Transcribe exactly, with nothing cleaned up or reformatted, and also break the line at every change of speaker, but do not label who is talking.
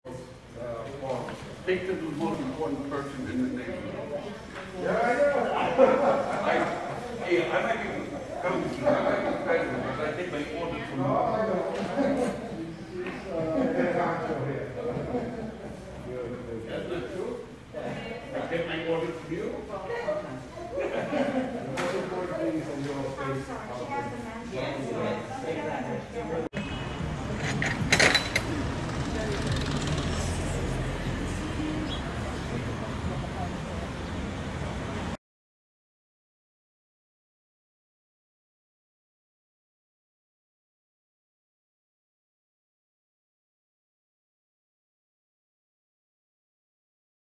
Uh, Paul. Think this is the most important person in the neighborhood.
Yeah, yeah.
I, hey, I might be coming to